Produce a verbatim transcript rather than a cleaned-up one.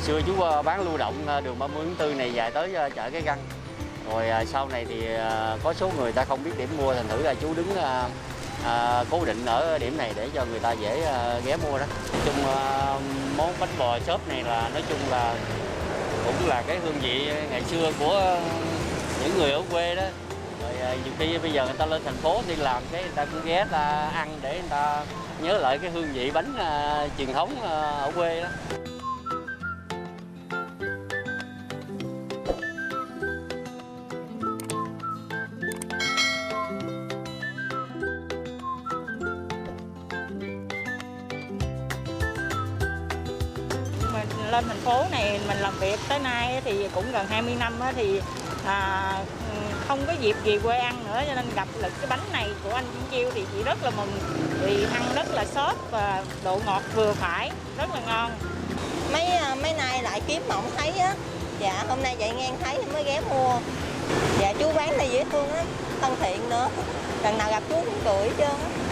xưa chú bán lưu động đường ba mươi tháng tư này dài tới chợ Cái Răng. Rồi sau này thì có số người ta không biết điểm mua, thành thử là chú đứng à, cố định ở điểm này để cho người ta dễ à, ghé mua đó. Nói chung à, món bánh bò xốp này là nói chung là cũng là cái hương vị ngày xưa của những người ở quê đó. Rồi à, nhiều khi bây giờ người ta lên thành phố đi làm cái người ta cũng ghé ta ăn để người ta nhớ lại cái hương vị bánh à, truyền thống à, ở quê đó. Lên thành phố này mình làm việc tới nay thì cũng gần hai mươi năm thì à, không có dịp gì quê ăn nữa, cho nên gặp được cái bánh này của anh Vĩnh Chiêu thì chị rất là mừng, vì ăn rất là xốp và độ ngọt vừa phải, rất là ngon. Mấy mấy nay lại kiếm mà không thấy á, dạ hôm nay chạy ngang thấy mới ghé mua. Dạ chú bán này dễ thương lắm, thân thiện nữa, lần nào gặp chú cũng cười hết trơn á.